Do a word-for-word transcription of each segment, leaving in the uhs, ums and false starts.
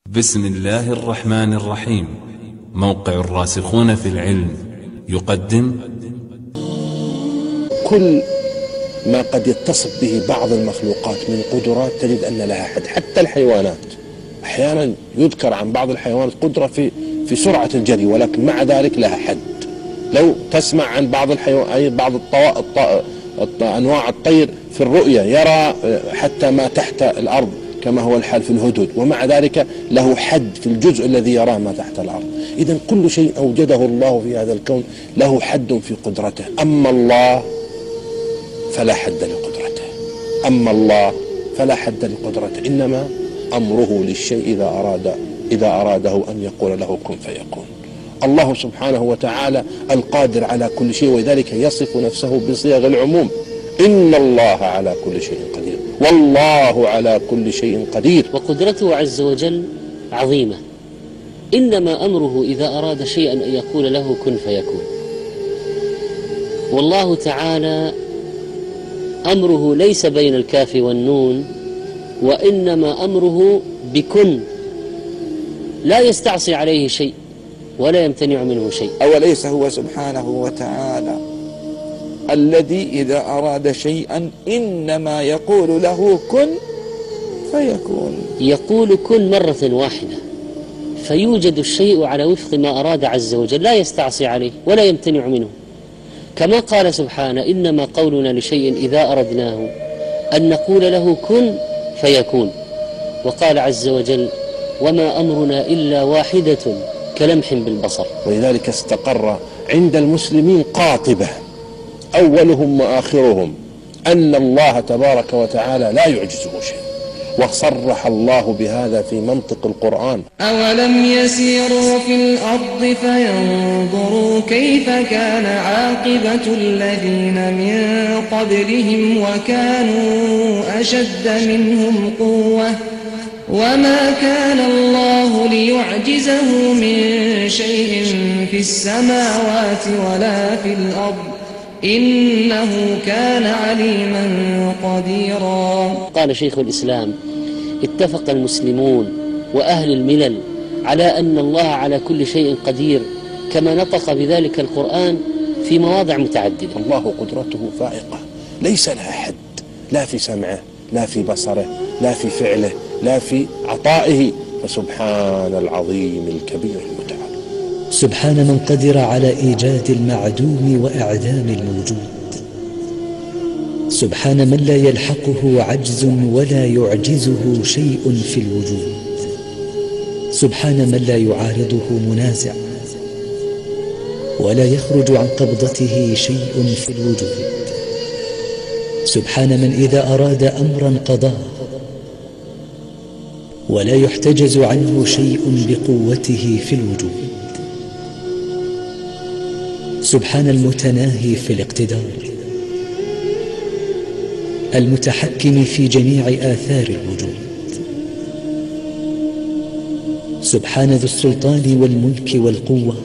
بسم الله الرحمن الرحيم. موقع الراسخون في العلم يقدم كل ما قد يتصف به بعض المخلوقات من قدرات تجد أن لها حد. حتى الحيوانات أحيانا يذكر عن بعض الحيوانات قدرة في في سرعة الجري، ولكن مع ذلك لها حد. لو تسمع عن بعض الحيوان أي بعض الطو... الط... الط... أنواع الطير في الرؤية يرى حتى ما تحت الأرض كما هو الحال في الهدهد، ومع ذلك له حد في الجزء الذي يراه ما تحت الأرض. إذن كل شيء أوجده الله في هذا الكون له حد في قدرته. أما الله فلا حد لقدرته، أما الله فلا حد لقدرته، إنما أمره للشيء إذا أراد إذا أراده أن يقول له كن فيكون. الله سبحانه وتعالى القادر على كل شيء، ولذلك يصف نفسه بصيغ العموم: إن الله على كل شيء قدير، والله على كل شيء قدير. وقدرته عز وجل عظيمة، إنما أمره إذا أراد شيئا أن يقول له كن فيكون. والله تعالى أمره ليس بين الكاف والنون، وإنما أمره بكن، لا يستعصي عليه شيء ولا يمتنع منه شيء. أوليس هو سبحانه وتعالى الذي إذا أراد شيئا إنما يقول له كن فيكون؟ يقول كن مرة واحدة فيوجد الشيء على وفق ما أراد عز وجل، لا يستعصي عليه ولا يمتنع منه. كما قال سبحانه: إنما قولنا لشيء إذا أردناه أن نقول له كن فيكون. وقال عز وجل: وما أمرنا إلا واحدة كلمح بالبصر. ولذلك استقر عند المسلمين قاطبة أولهم وآخرهم أن الله تبارك وتعالى لا يعجزه شيء، وصرح الله بهذا في منطق القرآن: أولم يسيروا في الأرض فينظروا كيف كان عاقبة الذين من قبلهم وكانوا أشد منهم قوة وما كان الله ليعجزه من شيء في السماوات ولا في الأرض إنه كان عليما قديرا. قال شيخ الإسلام: اتفق المسلمون وأهل الملل على أن الله على كل شيء قدير، كما نطق بذلك القرآن في مواضع متعددة. الله قدرته فائقة، ليس لها حد، لا في سمعه، لا في بصره، لا في فعله، لا في عطائه، فسبحان العظيم الكبير المتعال. سبحان من قدر على إيجاد المعدوم وإعدام الموجود. سبحان من لا يلحقه عجز ولا يعجزه شيء في الوجود. سبحان من لا يعارضه منازع ولا يخرج عن قبضته شيء في الوجود. سبحان من إذا أراد أمرا قضاه ولا يحتجز عنه شيء بقوته في الوجود. سبحان المتناهي في الاقتدار، المتحكم في جميع آثار الوجود. سبحان ذو السلطان والملك والقوة،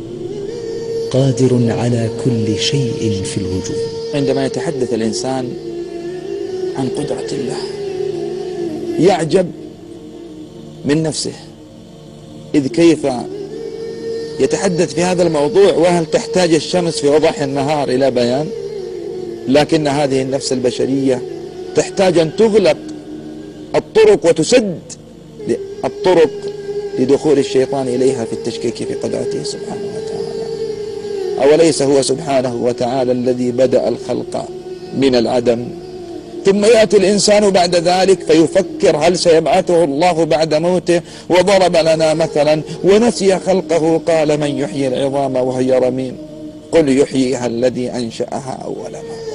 قادر على كل شيء في الوجود. عندما يتحدث الإنسان عن قدرة الله يعجب من نفسه، إذ كيف يتحدث في هذا الموضوع وهل تحتاج الشمس في وضح النهار إلى بيان؟ لكن هذه النفس البشرية تحتاج أن تغلق الطرق وتسد الطرق لدخول الشيطان إليها في التشكيك في قدرته سبحانه وتعالى. أوليس هو سبحانه وتعالى الذي بدأ الخلق من العدم، ثم يأتي الإنسان بعد ذلك فيفكر هل سيبعثه الله بعد موته، وضرب لنا مثلا ونسي خلقه قال: من يحيي العظام وهي رميم قل يحييها الذي أنشأها أول مرة.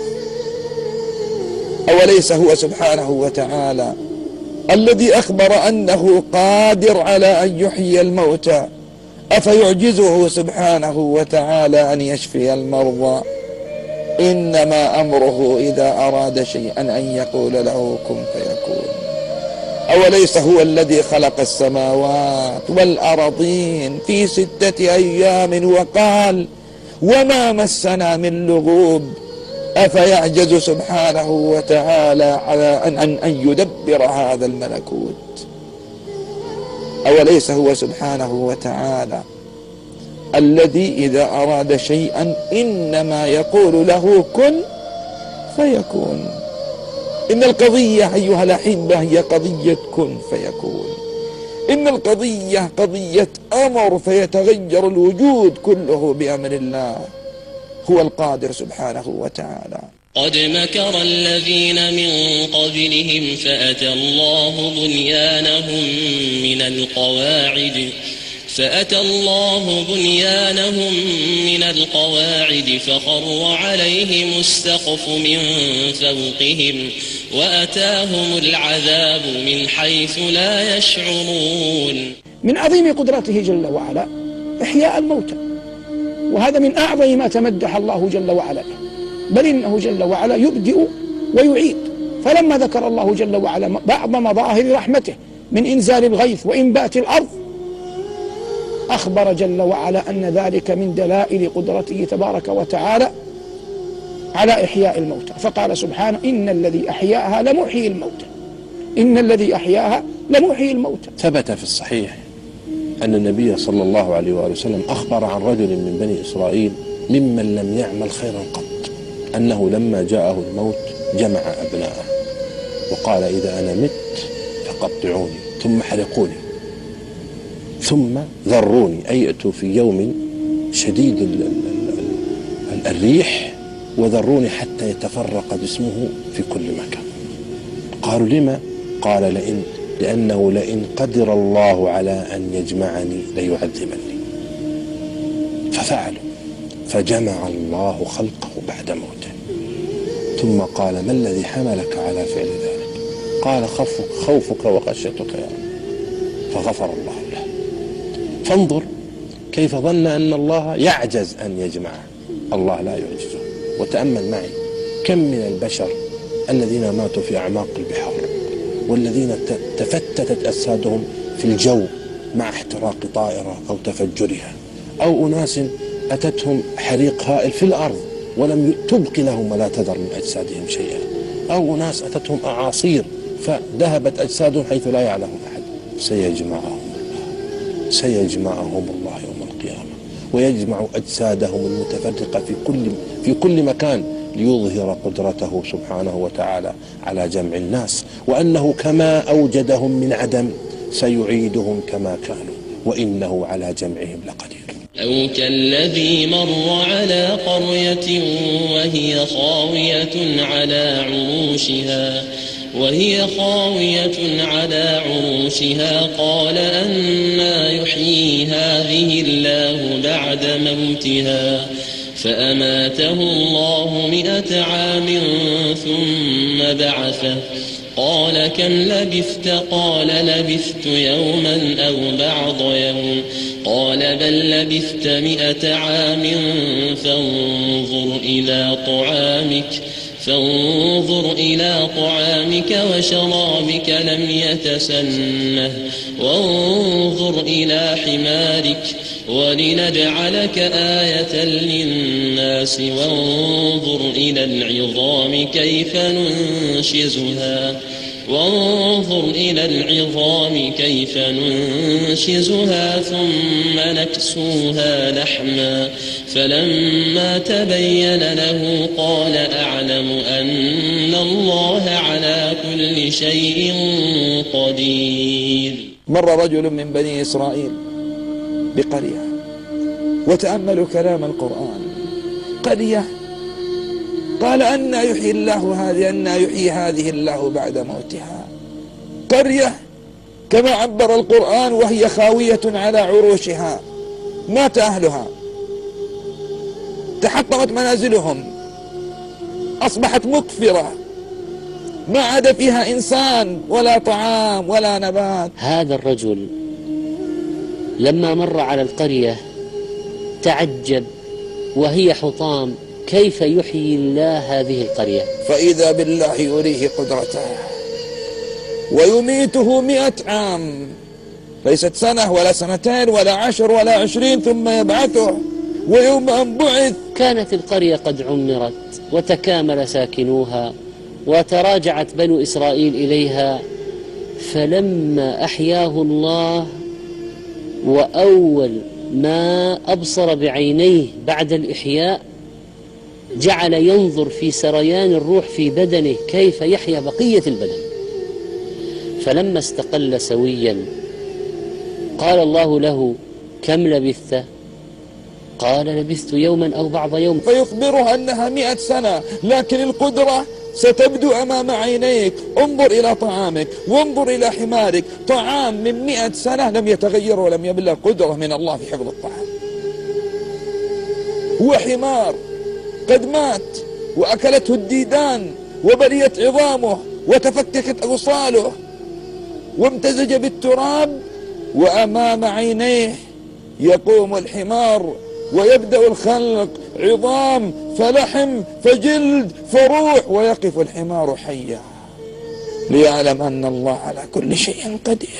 أوليس هو سبحانه وتعالى الذي أخبر أنه قادر على أن يحيي الموتى، أفيعجزه سبحانه وتعالى أن يشفي المرضى؟ إنما أمره إذا أراد شيئا أن يقول له كن فيكون. أوليس هو الذي خلق السماوات والأرضين في ستة أيام وقال: وما مسنا من لغوب؟ أفيعجز سبحانه وتعالى على أن, أن, أن يدبر هذا الملكوت؟ أوليس هو سبحانه وتعالى الذي إذا أراد شيئا إنما يقول له كن فيكون. إن القضية أيها الأحبة هي قضية كن فيكون، إن القضية قضية أمر فيتغير الوجود كله بأمر الله. هو القادر سبحانه وتعالى. قد مكر الذين من قبلهم فأتى الله بنيانهم من القواعد فأتى الله بنيانهم من القواعد فخر عليهم السقف من فوقهم وأتاهم العذاب من حيث لا يشعرون. من عظيم قدرته جل وعلا إحياء الموتى، وهذا من أعظم ما تمدح الله جل وعلا به، بل إنه جل وعلا يبدئ ويعيد. فلما ذكر الله جل وعلا بعض مظاهر رحمته من إنزال الغيث وإنبات الأرض، أخبر جل وعلا أن ذلك من دلائل قدرته تبارك وتعالى على إحياء الموتى، فقال سبحانه إن الذي أحياها لمحيي الموتى، إن الذي أحياها لمحيي الموتى. ثبت في الصحيح أن النبي صلى الله عليه وآله وسلم أخبر عن رجل من بني إسرائيل ممن لم يعمل خيرا قط أنه لما جاءه الموت جمع أبناءه وقال إذا أنا مت فقطعوني ثم حرقوني ثم ذروني، أي ائتوا في يوم شديد ال ال ال الريح وذروني حتى يتفرق جسمه في كل مكان. قالوا لما؟ قال لئن لأنه لئن قدر الله على أن يجمعني ليعذبني. ففعلوا، فجمع الله خلقه بعد موته، ثم قال ما الذي حملك على فعل ذلك؟ قال خوفك, خوفك وخشيتك يا رب، فغفر الله له. فانظر كيف ظن أن الله يعجز أن يجمعه، الله لا يعجزه. وتأمل معي كم من البشر الذين ماتوا في أعماق البحار، والذين تفتتت أجسادهم في الجو مع احتراق طائرة أو تفجرها، أو أناس أتتهم حريق هائل في الأرض ولم تبق لهم ولا تذر من أجسادهم شيئا، أو أناس أتتهم أعاصير فذهبت أجسادهم حيث لا يعلم أحد. سيجمعهم الله، سيجمعهم الله يوم القيامة، ويجمع أجسادهم المتفرقة في كل في كل مكان ليظهر قدرته سبحانه وتعالى على جمع الناس، وأنه كما أوجدهم من عدم سيعيدهم كما كانوا، وإنه على جمعهم لقدير. أو كالذي مر على قرية وهي خاوية على عروشها وهي خاوية على عروشها قال أنى يحيي هذه الله بعد موتها فأماته الله مئة عام ثم بعثه قال كم لبثت؟ قال لبثت يوما أو بعض يوم قال بل لبثت مئة عام فانظر إلى طعامك فانظر إلى طعامك وشرابك لم يتسنه وانظر إلى حمارك ولنجعلك آية للناس وانظر إلى العظام كيف ننشزها وانظر إلى العظام كيف ننشزها ثم نكسوها لحما فلما تبين له قال أعلم أن الله على كل شيء قدير. مر رجل من بني إسرائيل بقرية وتأملوا كلام القرآن. قرية قال أنى يحيي الله هذه أنى يحيي هذه الله بعد موتها. قرية كما عبر القرآن وهي خاوية على عروشها، مات أهلها، تحطمت منازلهم، أصبحت مقفرة، ما عاد فيها إنسان ولا طعام ولا نبات. هذا الرجل لما مر على القرية تعجب وهي حطام كيف يحيي الله هذه القرية، فإذا بالله يريه قدرته ويميته مئة عام، ليست سنة ولا سنتين ولا عشر ولا عشرين، ثم يبعثه ويوم أن بعث. كانت القرية قد عمرت وتكامل ساكنوها وتراجعت بنو إسرائيل إليها، فلما أحياه الله وأول ما أبصر بعينيه بعد الإحياء جعل ينظر في سريان الروح في بدنه كيف يحيا بقية البدن. فلما استقل سويا قال الله له: كم لبثت؟ قال: لبثت يوما أو بعض يوم. فيخبره أنها مئة سنة، لكن القدرة ستبدو أمام عينيك. انظر إلى طعامك وانظر إلى حمارك، طعام من مئة سنة لم يتغير ولم يبلغ، قدرة من الله في حفظ الطعام. هو حمار قد مات وأكلته الديدان وبليت عظامه وتفككت أوصاله وامتزج بالتراب، وأمام عينيه يقوم الحمار ويبدأ الخلق، عظام فلحم فجلد فروح، ويقف الحمار حيا ليعلم أن الله على كل شيء قدير.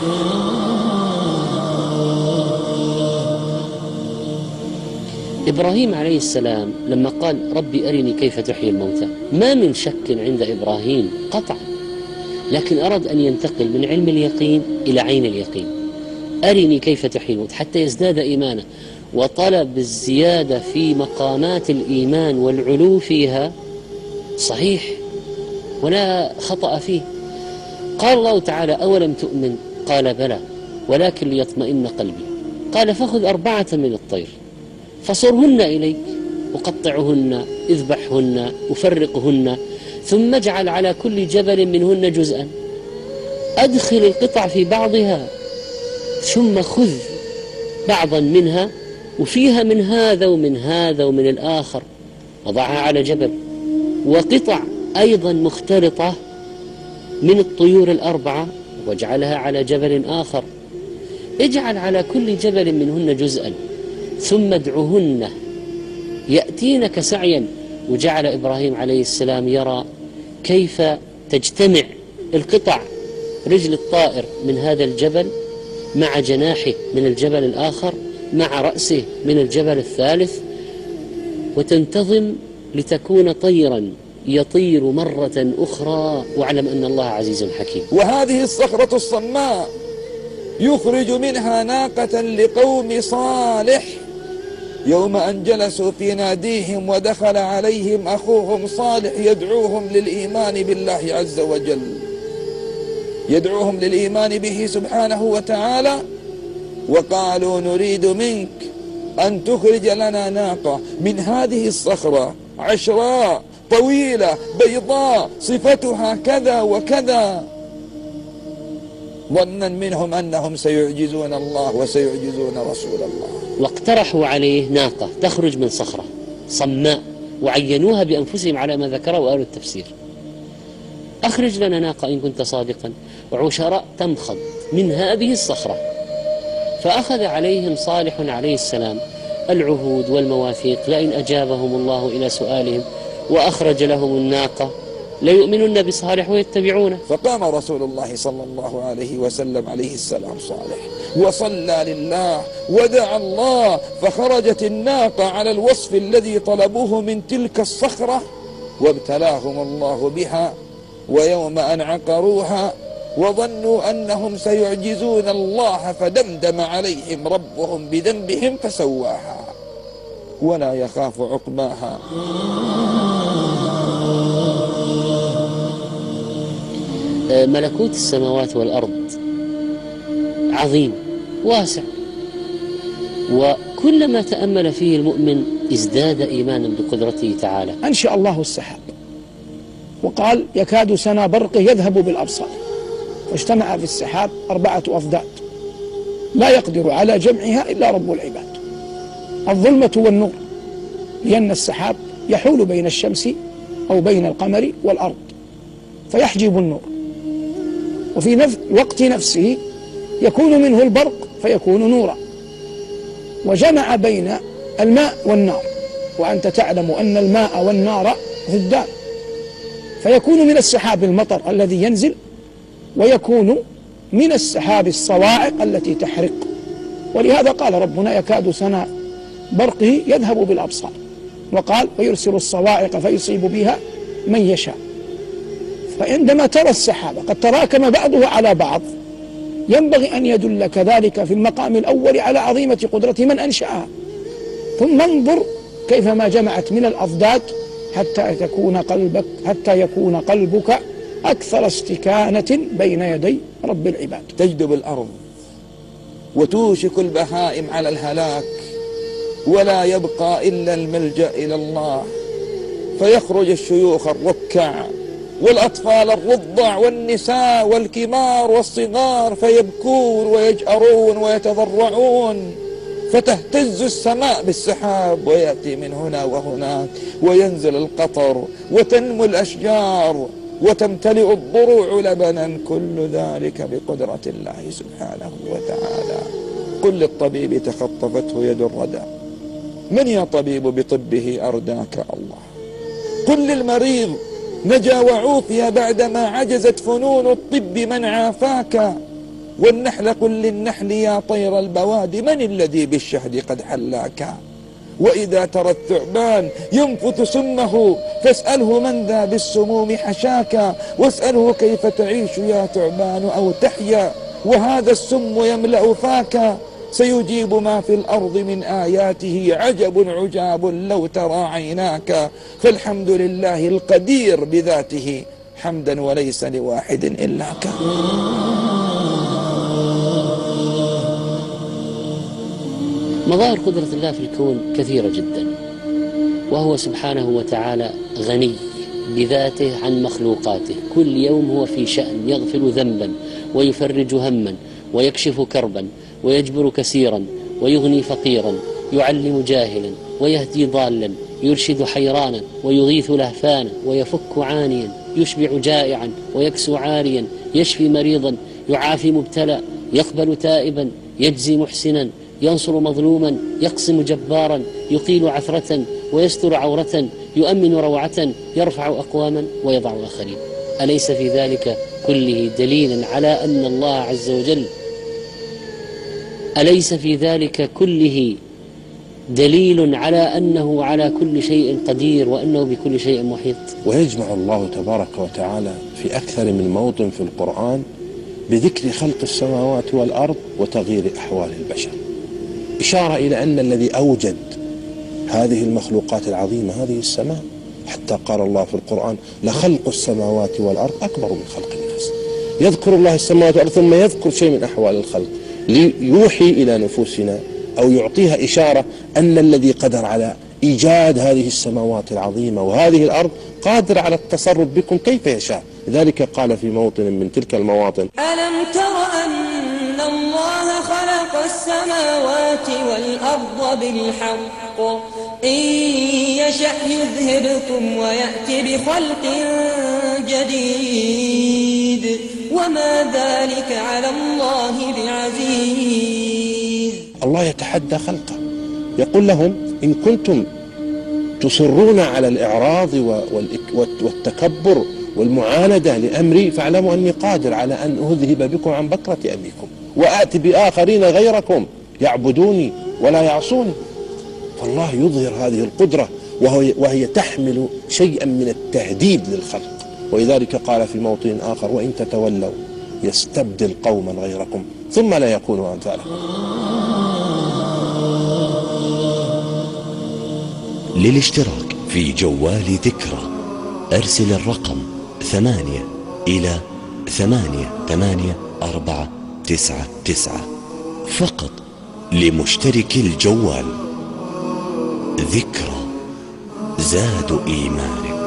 إبراهيم عليه السلام لما قال: ربي أرني كيف تحيي الموتى، ما من شك عند إبراهيم قطعا، لكن أراد أن ينتقل من علم اليقين إلى عين اليقين. أرني كيف تحيي الموتى حتى يزداد إيمانه، وطلب الزيادة في مقامات الإيمان والعلو فيها صحيح ولا خطأ فيه. قال الله تعالى: أولم تؤمن؟ قال: بلى ولكن ليطمئن قلبي. قال: فخذ أربعة من الطير فصرهن إليك وقطعهن، اذبحهن وفرقهن، ثم اجعل على كل جبل منهن جزءا، أدخل القطع في بعضها، ثم خذ بعضا منها وفيها من هذا ومن هذا ومن الآخر، وضعها على جبل، وقطع أيضا مختلطة من الطيور الأربعة واجعلها على جبل آخر، اجعل على كل جبل منهن جزءا ثم ادعهن يأتينك سعيا. وجعل إبراهيم عليه السلام يرى كيف تجتمع القطع، رجل الطائر من هذا الجبل مع جناحه من الجبل الآخر مع رأسه من الجبل الثالث، وتنتظم لتكون طيرا يطير مرة أخرى، واعلم أن الله عزيز حكيم. وهذه الصخرة الصماء يخرج منها ناقة لقوم صالح، يوم أن جلسوا في ناديهم ودخل عليهم أخوهم صالح يدعوهم للإيمان بالله عز وجل، يدعوهم للإيمان به سبحانه وتعالى، وقالوا: نريد منك أن تخرج لنا ناقة من هذه الصخرة عشراء طويلة بيضاء صفتها كذا وكذا، ظنا منهم أنهم سيعجزون الله وسيعجزون رسول الله. واقترحوا عليه ناقة تخرج من صخرة صماء، وعينوها بأنفسهم على ما ذكره أهل التفسير. أخرج لنا ناقة إن كنت صادقا، وعشراء تمخض من هذه الصخرة. فأخذ عليهم صالح عليه السلام العهود والمواثيق، لئن أجابهم الله إلى سؤالهم وأخرج لهم الناقة ليؤمنن بصالح ويتبعونه. فقام رسول الله صلى الله عليه وسلم عليه السلام صالح وصلى لله ودعا الله، فخرجت الناقة على الوصف الذي طلبوه من تلك الصخرة، وابتلاهم الله بها. ويوم أن عقروها وظنوا أنهم سيعجزون الله فدمدم عليهم ربهم بذنبهم فسواها ولا يخاف عقباها. ملكوت السماوات والأرض عظيم واسع، وكلما تأمل فيه المؤمن ازداد إيمانا بقدرته تعالى. أنشأ الله السحاب وقال: يكاد سنا برقه يذهب بالأبصار، فاجتمع في السحاب أربعة أفداد لا يقدر على جمعها إلا رب العباد، الظلمة والنور، لأن السحاب يحول بين الشمس أو بين القمر والأرض فيحجب النور، وفي نفس وقت نفسه يكون منه البرق فيكون نورا، وجمع بين الماء والنار، وأنت تعلم أن الماء والنار ضدان، فيكون من السحاب المطر الذي ينزل، ويكون من السحاب الصواعق التي تحرق. ولهذا قال ربنا: يكاد سنا برقه يذهب بالأبصار، وقال: ويرسل الصواعق فيصيب بها من يشاء. فعندما ترى السحاب قد تراكم بعضها على بعض ينبغي أن يدل كذلك في المقام الأول على عظيمة قدرة من أنشأها. ثم انظر كيفما جمعت من الأضداد حتى تكون قلبك حتى يكون قلبك أكثر استكانة بين يدي رب العباد. تجدب الأرض وتوشك البهائم على الهلاك، ولا يبقى إلا الملجأ إلى الله، فيخرج الشيوخ الركع والأطفال الرضع والنساء والكبار والصغار فيبكون ويجأرون ويتضرعون، فتهتز السماء بالسحاب ويأتي من هنا وهناك وينزل القطر وتنمو الأشجار وتمتلئ الضروع لبنا، كل ذلك بقدرة الله سبحانه وتعالى. قل للطبيب تخطفته يد الردى، من يا طبيب بطبه أرداك الله. قل للمريض نجا وعوفي بعدما عجزت فنون الطب من عافاك. والنحل قل للنحل يا طير البوادي من الذي بالشهد قد حلاك. وإذا ترى الثعبان ينفث سمه فاسأله من ذا بالسموم حشاك، واسأله كيف تعيش يا ثعبان أو تحيا وهذا السم يملأ فاك. سيجيب ما في الأرض من آياته عجب عجاب لو ترى عيناك. فالحمد لله القدير بذاته حمدا وليس لواحد إلاك. مظاهر قدرة الله في الكون كثيرة جدا، وهو سبحانه وتعالى غني بذاته عن مخلوقاته، كل يوم هو في شأن، يغفر ذنبا ويفرج هما ويكشف كربا ويجبر كثيرا ويغني فقيرا، يعلم جاهلا ويهدي ضالا، يرشد حيرانا ويغيث لهفانا، ويفك عانيا، يشبع جائعا ويكسو عاريا، يشفي مريضا، يعافي مبتلى، يقبل تائبا، يجزي محسنا، ينصر مظلوما، يقسم جبارا، يقيل عثرة ويستر عورة، يؤمن روعة، يرفع أقواما ويضع آخرين. أليس في ذلك كله دليلا على أن الله عز وجل أليس في ذلك كله دليل على أنه على كل شيء قدير وأنه بكل شيء محيط؟ ويجمع الله تبارك وتعالى في أكثر من موطن في القرآن بذكر خلق السماوات والأرض وتغيير أحوال البشر، إشارة إلى أن الذي أوجد هذه المخلوقات العظيمة هذه السماء، حتى قال الله في القرآن لخلق السماوات والأرض أكبر من خلق الناس. يذكر الله السماوات والأرض ثم يذكر شيء من أحوال الخلق ليوحي إلى نفوسنا أو يعطيها إشارة أن الذي قدر على إيجاد هذه السماوات العظيمة وهذه الأرض قادر على التصرف بكم كيف يشاء. لذلك قال في موطن من تلك المواطن ألم تر أن الله خلق السماوات والأرض بالحق إن يشأ يذهبكم ويأتي بخلق جديد وما ذلك على الله بعزيز. الله يتحدى خلقه، يقول لهم إن كنتم تصرون على الإعراض والتكبر والمعاندة لأمري فاعلموا أني قادر على أن أذهب بكم عن بكرة أبيكم وآتي بآخرين غيركم يعبدوني ولا يعصوني. فالله يظهر هذه القدرة وهي, وهي تحمل شيئا من التهديد للخلق. ولذلك قال في موطن آخر وإن تتولوا يستبدل قوما غيركم ثم لا يكونوا أمثالكم. للاشتراك في جوال ذكرى أرسل الرقم ثمانية إلى ثمانية ثمانية أربعة تسعة تسعة فقط لمشترك الجوال. ذكرى زاد إيمانك.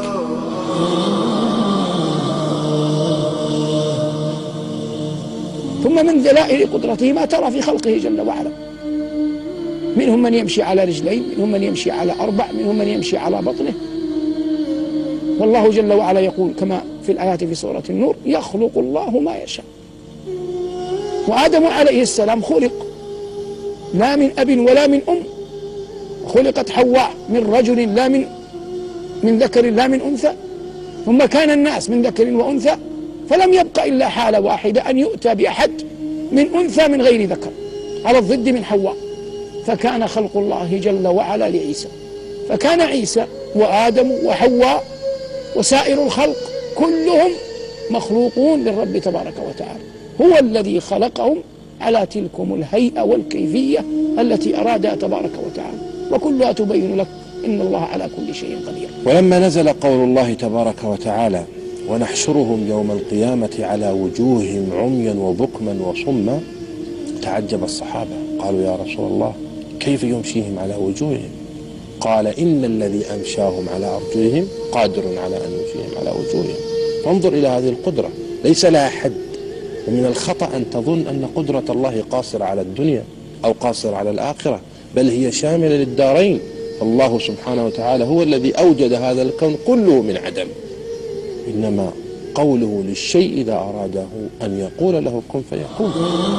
ثم من دلائل قدرته ما ترى في خلقه جل وعلا، منهم من يمشي على رجلين، منهم من يمشي على أربع، منهم من يمشي على بطنه. والله جل وعلا يقول كما في الآيات في سورة النور يخلق الله ما يشاء. وآدم عليه السلام خلق لا من أب ولا من أم، خلقت حواء من رجل لا من من ذكر لا من أنثى، ثم كان الناس من ذكر وأنثى، فلم يبق إلا حالة واحدة أن يؤتى بأحد من أنثى من غير ذكر على الضد من حواء، فكان خلق الله جل وعلا لعيسى. فكان عيسى وآدم وحواء وسائر الخلق كلهم مخلوقون للرب تبارك وتعالى. هو الذي خلقهم على تلكم الهيئة والكيفية التي أرادها تبارك وتعالى، وكلها تبين لك إن الله على كل شيء قدير. ولما نزل قول الله تبارك وتعالى ونحشرهم يوم القيامة على وجوههم عميا وبكما وصما، تعجب الصحابة قالوا يا رسول الله كيف يمشيهم على وجوههم؟ قال إن الذي أمشاهم على أرجلهم قادر على أن يمشيهم على وجوههم. فانظر إلى هذه القدرة ليس لها حد. ومن الخطأ أن تظن أن قدرة الله قاصرة على الدنيا أو قاصرة على الآخرة، بل هي شاملة للدارين. الله سبحانه وتعالى هو الذي أوجد هذا الكون كله من عدم، إنما قوله للشيء إذا أراده أن يقول له كن فيكون.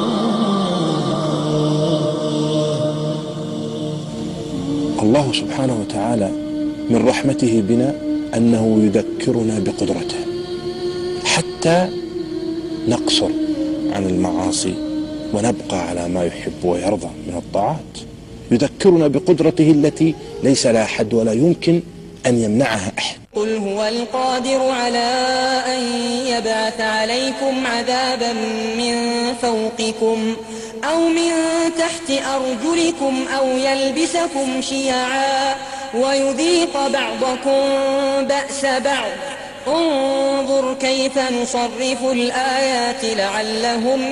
الله سبحانه وتعالى من رحمته بنا أنه يذكرنا بقدرته حتى نقصر عن المعاصي ونبقى على ما يحب ويرضى من الطاعات. يذكرنا بقدرته التي ليس لها حد ولا يمكن أن يمنعها أحد. قل هو القادر على أن يبعث عليكم عذابا من فوقكم أو من تحت أرجلكم أو يلبسكم شيعا ويذيق بعضكم بأس بعض. انظر كيف نصرف الآيات لعلهم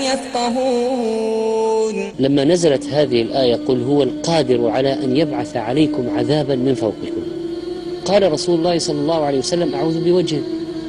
يفقهون. لما نزلت هذه الآية قل هو القادر على أن يبعث عليكم عذابا من فوقكم، قال رسول الله صلى الله عليه وسلم أعوذ بوجهك.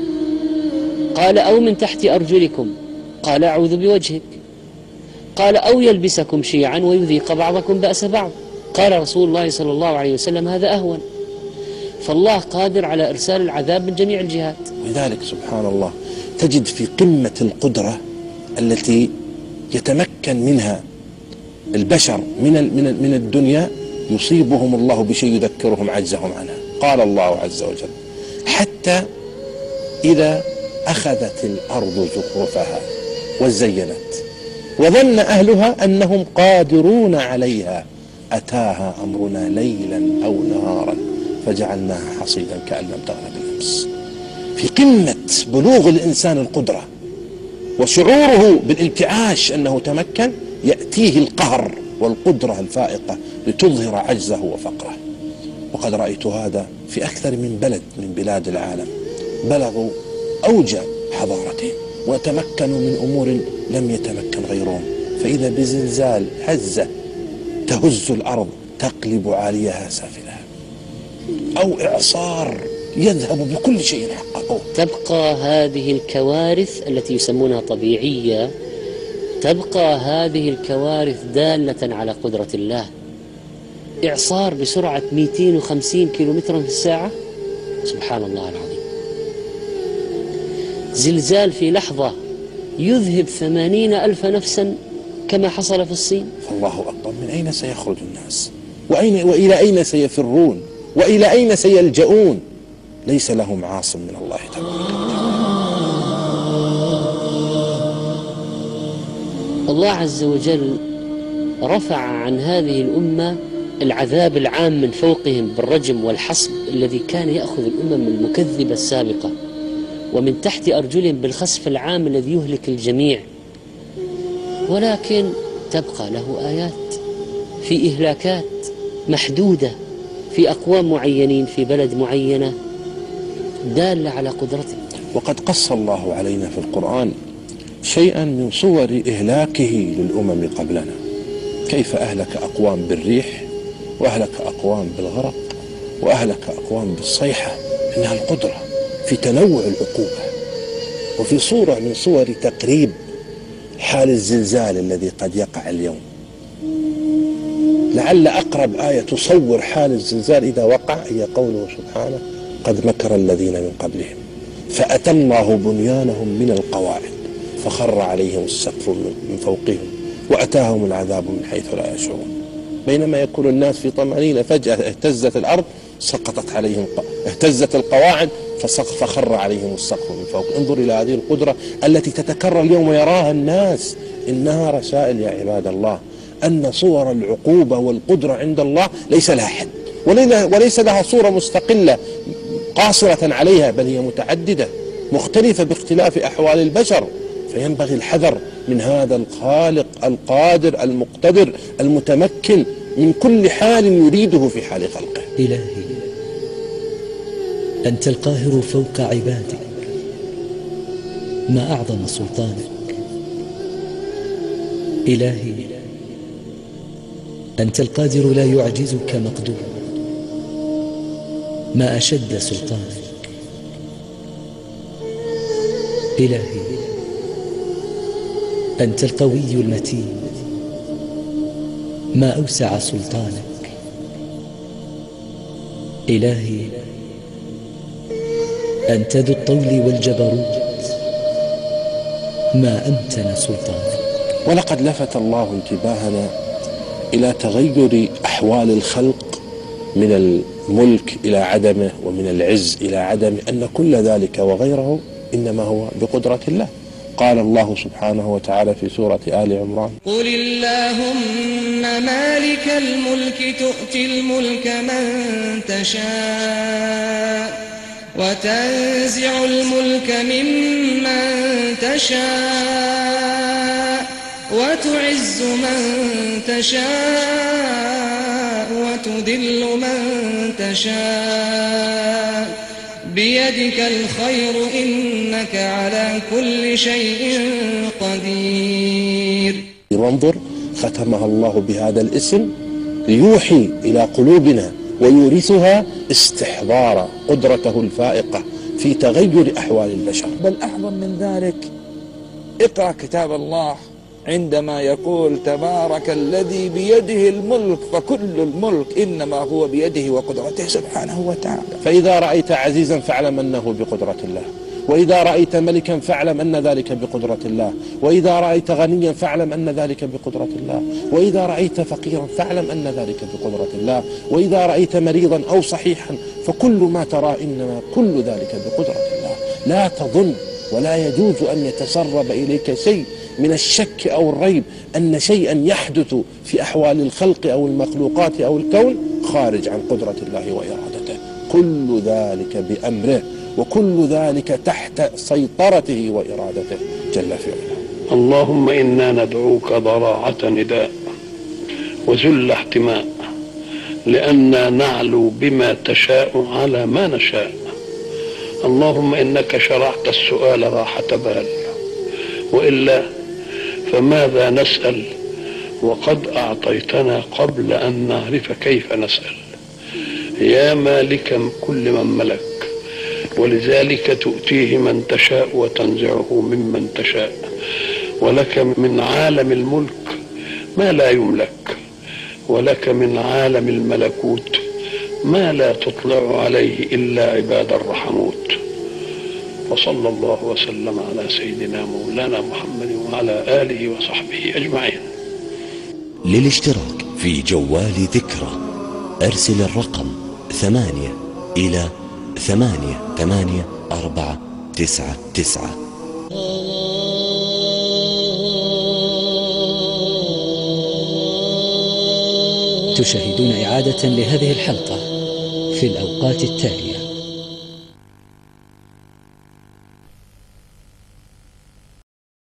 قال أو من تحت أرجلكم، قال أعوذ بوجهك. قال أو يلبسكم شيعا ويذيق بعضكم بأس بعض، قال رسول الله صلى الله عليه وسلم هذا أهون. فالله قادر على إرسال العذاب من جميع الجهات. ولذلك سبحان الله تجد في قمة القدرة التي يتمكن منها البشر من من من الدنيا يصيبهم الله بشيء يذكرهم عجزهم عنها. قال الله عز وجل حتى إذا أخذت الأرض زخرفها وزينت وظن أهلها أنهم قادرون عليها أتاها أمرنا ليلا أو نهارا فجعلناها حصيدا كأن لم تغن بالأمس. في قمة بلوغ الإنسان القدرة وشعوره بالانتعاش أنه تمكن، يأتيه القهر والقدرة الفائقة لتظهر عجزه وفقره. وقد رأيت هذا في أكثر من بلد من بلاد العالم، بلغوا أوج حضارتهم وتمكنوا من أمور لم يتمكن غيرهم، فإذا بزلزال هزة تهز الأرض تقلب عاليها سافلها، أو إعصار يذهب بكل شيء حققوه. تبقى هذه الكوارث التي يسمونها طبيعية، تبقى هذه الكوارث دالة على قدرة الله. إعصار بسرعة مئتين وخمسين كيلومترا في الساعة، سبحان الله العظيم. زلزال في لحظة يذهب ثمانين ألف نفسا كما حصل في الصين. فالله أكبر، من أين سيخرج الناس؟ وأين وإلى أين سيفرون؟ وإلى أين سيلجؤون؟ ليس لهم عاصم من الله تبارك وتعالى. الله عز وجل رفع عن هذه الأمة العذاب العام من فوقهم بالرجم والحصب الذي كان يأخذ الأمم المكذبة السابقة، ومن تحت أرجلهم بالخسف العام الذي يهلك الجميع. ولكن تبقى له آيات في إهلاكات محدودة في أقوام معينين في بلد معينة دالة على قدرته. وقد قص الله علينا في القرآن شيئا من صور إهلاكه للأمم قبلنا، كيف أهلك أقوام بالريح وأهلك أقوام بالغرق وأهلك أقوام بالصيحة. إنها القدرة في تنوع العقوبة، وفي صورة من صور تقريب حال الزلزال الذي قد يقع اليوم. لعل أقرب آية تصور حال الزلزال إذا وقع هي قوله سبحانه قد مكر الذين من قبلهم فأتى الله بنيانهم من القواعد فخر عليهم السقف من فوقهم وأتاهم العذاب من حيث لا يشعرون. بينما يكون الناس في طمأنينة فجأة اهتزت الأرض سقطت عليهم، اهتزت القواعد فخر عليهم السقف من فوق. انظر إلى هذه القدرة التي تتكرر اليوم ويراها الناس. إنها رسائل يا عباد الله أن صور العقوبة والقدرة عند الله ليس لها حد، وليس لها صورة مستقلة قاصرة عليها، بل هي متعددة مختلفة باختلاف أحوال البشر. فينبغي الحذر من هذا الخالق القادر المقتدر المتمكن من كل حال يريده في حال خلقه. إلهي أنت القاهر فوق عبادك، ما أعظم سلطانك. إلهي أنت القادر لا يعجزك مقدور، ما أشد سلطانك. إلهي أنت القوي المتين، ما أوسع سلطانك. إلهي أنت ذو الطول والجبروت، ما أمتن سلطانك. ولقد لفت الله انتباهنا إلى تغير أحوال الخلق من الملك إلى عدمه ومن العز إلى عدمه، أن كل ذلك وغيره إنما هو بقدرة الله. قال الله سبحانه وتعالى في سورة آل عمران: قل اللهم مالك الملك تؤتي الملك من تشاء وتنزع الملك ممن تشاء وتعز من تشاء وتذل من تشاء بيدك الخير إنك على كل شيء قدير. وانظر ختمها الله بهذا الاسم ليوحي إلى قلوبنا ويورثها استحضار قدرته الفائقة في تغير أحوال البشر. بل أعظم من ذلك، اقرأ كتاب الله عندما يقول تبارك الذي بيده الملك فكل الملك إنما هو بيده وقدرته سبحانه وتعالى. فإذا رأيت عزيزا فاعلم أنه بقدرة الله، وإذا رأيت ملكا فاعلم أن ذلك بقدرة الله، وإذا رأيت غنيا فاعلم أن ذلك بقدرة الله، وإذا رأيت فقيرا فاعلم أن ذلك بقدرة الله، وإذا رأيت مريضا أو صحيحا فكل ما ترى إنما كل ذلك بقدرة الله. لا تظن ولا يجوز أن يتسرب إليك شيء من الشك أو الريب أن شيئا يحدث في أحوال الخلق أو المخلوقات أو الكون خارج عن قدرة الله وإرادته. كل ذلك بأمره، وكل ذلك تحت سيطرته وإرادته جل في علاه. اللهم إنا ندعوك ضراعة نداء وذل احتماء، لأننا نعلو بما تشاء على ما نشاء. اللهم إنك شرعت السؤال راحة بال، وإلا فماذا نسأل وقد أعطيتنا قبل أن نعرف كيف نسأل. يا مالك كل من ملك، ولذلك تؤتيه من تشاء وتنزعه ممن تشاء، ولك من عالم الملك ما لا يملك، ولك من عالم الملكوت ما لا تطلع عليه إلا عباد الرحموت. وصلى الله وسلم على سيدنا مولانا محمد وعلى آله وصحبه أجمعين. للاشتراك في جوال ذكرى أرسل الرقم ثمانية إلى ثمانية ثمانية أربعة تسعة تسعة. تشاهدون إعادة لهذه الحلقة في الأوقات التالية.